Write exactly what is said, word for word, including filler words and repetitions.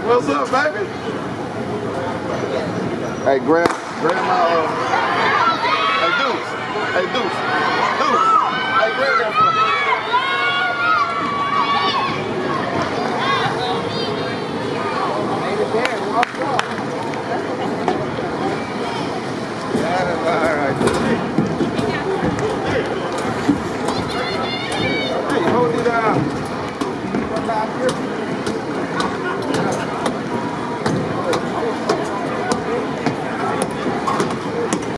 What's up, baby? Hey, grab, grab my, uh, hey, Deuce. Hey, Deuce.